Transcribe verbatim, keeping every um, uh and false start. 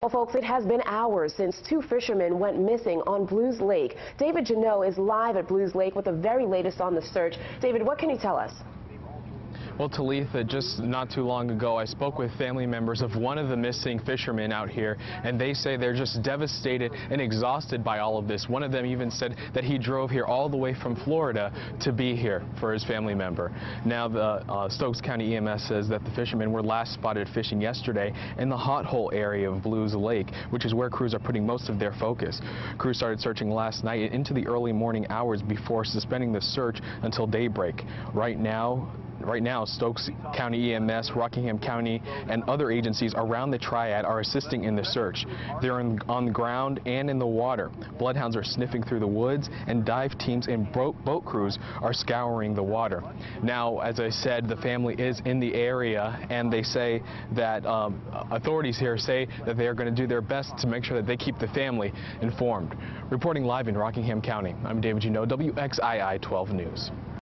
Well, folks, it has been hours since two fishermen went missing on Belews Lake. David Jeannot is live at Belews Lake with the very latest on the search. David, what can you tell us? Well, Talitha, just not too long ago, I spoke with family members of one of the missing fishermen out here, and they say they're just devastated and exhausted by all of this. One of them even said that he drove here all the way from Florida to be here for his family member. Now, the uh, Stokes County E M S says that the fishermen were last spotted fishing yesterday in the hot hole area of Belews Lake, which is where crews are putting most of their focus. Crews started searching last night into the early morning hours before suspending the search until daybreak. Right now, Right now, Stokes County E M S, Rockingham County, and other agencies around the triad are assisting in the search. They're in, on the ground and in the water. Bloodhounds are sniffing through the woods, and dive teams and boat, boat crews are scouring the water. Now, as I said, the family is in the area, and they say that um, authorities here say that they are going to do their best to make sure that they keep the family informed. Reporting live in Rockingham County, I'm David Jeannot, W X I I twelve News.